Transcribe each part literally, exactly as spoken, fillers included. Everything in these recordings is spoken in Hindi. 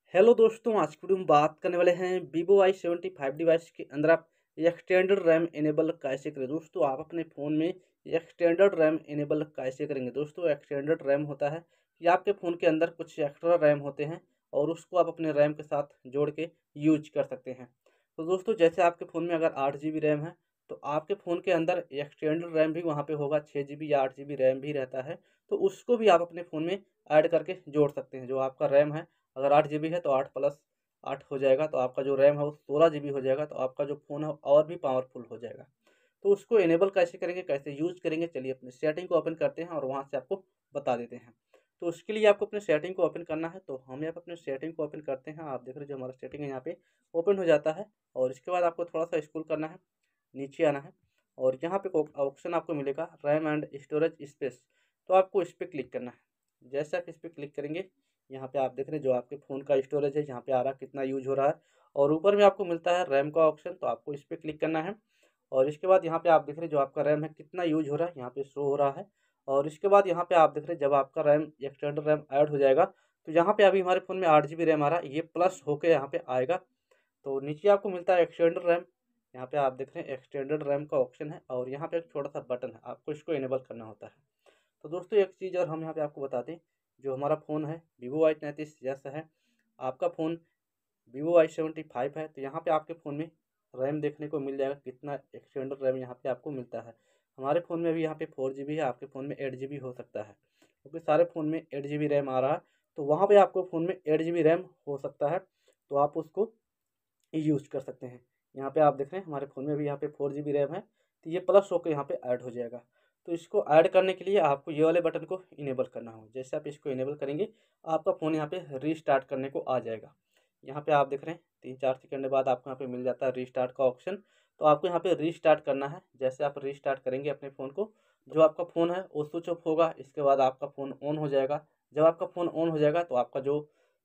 हेलो दोस्तों, आज की वीडियो में बात करने वाले हैं Vivo Y seventy five device के अंदर आप एक्सटेंडेड रैम इनेबल कैसे करें। दोस्तों आप अपने फ़ोन में एक्सटेंडेड रैम इनेबल कैसे करेंगे। दोस्तों एक्सटेंडेड रैम होता है कि आपके फ़ोन के अंदर कुछ एक्स्ट्रा रैम होते हैं और उसको आप अपने रैम के साथ जोड़ के यूज कर सकते हैं। तो दोस्तों जैसे आपके फ़ोन में अगर आठ जी बी रैम है तो आपके फ़ोन के अंदर एक्सटेंडेड रैम भी वहाँ पे होगा, छः जी बी या आठ जी बी रैम भी रहता है। तो उसको भी आप अपने फ़ोन में ऐड करके जोड़ सकते हैं। जो आपका रैम है अगर आठ जी बी है तो आठ प्लस आठ हो जाएगा, तो आपका जो रैम है वो सोलह जी बी हो जाएगा, तो आपका जो फ़ोन है और भी पावरफुल हो जाएगा। तो उसको इनेबल कैसे करेंगे, कैसे यूज़ करेंगे, चलिए अपनी सेटिंग को ओपन करते हैं और वहाँ से आपको बता देते हैं। तो उसके लिए आपको अपने सेटिंग को ओपन करना है, तो हम यहाँ पे अपने सेटिंग को ओपन करते हैं। आप देख रहे हैं जो हमारा सेटिंग है यहाँ पे ओपन हो जाता है और इसके बाद आपको थोड़ा-सा स्क्रॉल करना है, नीचे आना है और यहाँ पे एक ऑप्शन आपको मिलेगा रैम एंड स्टोरेज स्पेस, तो आपको इस पे क्लिक करना है। जैसे आप इस पे क्लिक करेंगे, यहाँ पे आप देख रहे हैं जो आपके फ़ोन का स्टोरेज है यहाँ पे आ रहा है, कितना यूज़ हो रहा है और ऊपर में आपको मिलता है रैम का ऑप्शन, तो आपको इस पे क्लिक करना है और इसके बाद यहाँ पे आप देख रहे हैं जो आपका रैम है कितना यूज़ हो रहा है, यहाँ पे शो हो रहा है। और इसके बाद यहाँ पे आप देख रहे हैं जब आपका रैम एक्सटेंडेड रैम ऐड हो जाएगा, तो यहाँ पे अभी हमारे फ़ोन में आठ जी बी रैम आ रहा है, ये प्लस होके यहाँ पे आएगा। तो नीचे आपको मिलता है एक्सटेंडेड रैम, यहाँ पे आप देख रहे हैं एक्सटेंडेड रैम का ऑप्शन है और यहाँ पे एक छोटा-सा बटन है, आपको इसको इनेबल करना होता है। तो दोस्तों एक चीज़ और हम यहाँ पे आपको बता दें, जो हमारा फ़ोन है वीवो वाई तैंतीस एस है, आपका phone Vivo Y seventy five है, तो यहाँ पे आपके फ़ोन में रैम देखने को मिल जाएगा, कितना एक्सटेंडेड रैम यहाँ पे आपको मिलता है। हमारे फ़ोन में अभी यहाँ पे फोर जी बी है, आपके फ़ोन में एट जी बी हो सकता है, क्योंकि सारे फ़ोन में एट जी बी रैम आ रहा है, तो वहाँ पे आपको फ़ोन में एट जी बी रैम हो सकता है, तो आप उसको यूज़ कर सकते हैं। यहाँ पे आप देख रहे हैं हमारे फ़ोन में भी यहाँ पे फोर जी बी रैम है, तो ये प्लस होकर यहाँ पे ऐड हो जाएगा। तो इसको ऐड करने के लिए आपको ये वाले बटन को इनेबल करना होगा। जैसे आप इसको इनेबल करेंगे, आपका फ़ोन यहाँ पे रीस्टार्ट करने को आ जाएगा। यहाँ पे आप देख रहे हैं तीन चार सेकंड बाद आपको यहाँ पे मिल जाता है रीस्टार्ट का ऑप्शन, तो आपको यहाँ पे रीस्टार्ट करना है। जैसे आप रीस्टार्ट करेंगे अपने फ़ोन को, जो आपका फ़ोन है वो स्विच ऑफ होगा, इसके बाद आपका फ़ोन ऑन हो जाएगा। जब आपका फ़ोन ऑन हो जाएगा तो आपका जो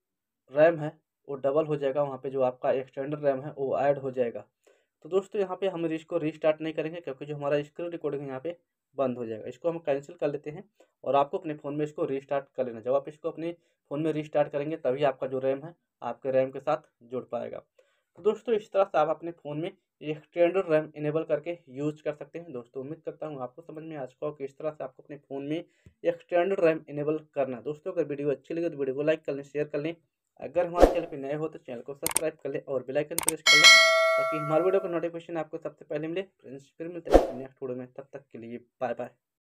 रैम है वो डबल हो जाएगा, वहाँ पे जो आपका एक्सटेंडेड रैम है वो ऐड हो जाएगा। तो दोस्तों यहाँ पे हम इसको रीस्टार्ट नहीं करेंगे, क्योंकि जो हमारा स्क्रीन रिकॉर्डिंग है यहाँ पे बंद हो जाएगा। इसको हम कैंसिल कर लेते हैं और आपको अपने फ़ोन में इसको रीस्टार्ट कर लेना। जब आप इसको अपने फ़ोन में रीस्टार्ट करेंगे तभी आपका जो रैम है आपके रैम के साथ जुड़ पाएगा। तो दोस्तों इस तरह से आप अपने फ़ोन में एक्सटेंडेड रैम इनेबल करके यूज़ कर सकते हैं। दोस्तों उम्मीद करता हूँ आपको समझ में आ चुका हो कि इस तरह से आपको अपने फ़ोन में एक्सटेंडेड रैम इनेबल करना है। दोस्तों अगर वीडियो अच्छी लगे तो वीडियो को लाइक कर लें, शेयर कर लें। अगर हमारे चैनल पे नए हो तो चैनल को सब्सक्राइब कर लें और बेल आइकन प्रेस कर लें, ताकि हमारे वीडियो का नोटिफिकेशन आपको सबसे पहले मिले। फ्रेंड्स फिर मिलते हैं नेक्स्ट वीडियो में, तब तक के लिए बाय बाय।